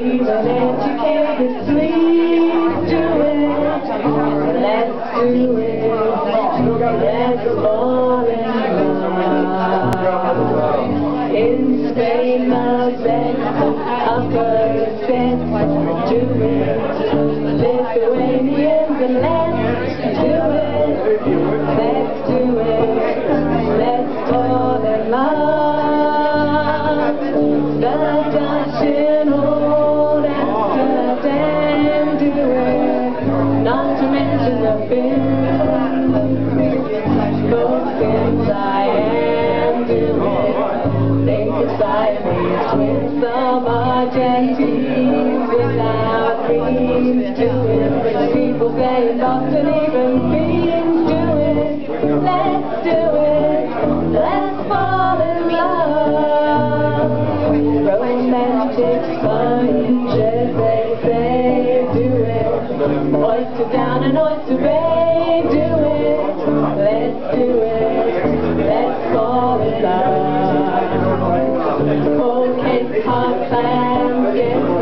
Even educated, please do it. Let's do it. Let's fall in love. In Spain, Malta, upper set, do it. Lithuanians and let's do it. Let's do it. Let's fall in love. The Dutch in old Amsterdam do it. Not to mention the Finns. Both Finns I am doing. Think of Siamese with some Argentines without dreams do it. People say in Boston even beans do it. Let's do it. Let's fall in love. Romantic sponges, they say, do it. Oyster down and Oyster Bay, do it. Let's do it. Let's fall in love. Cold case, hot clams, get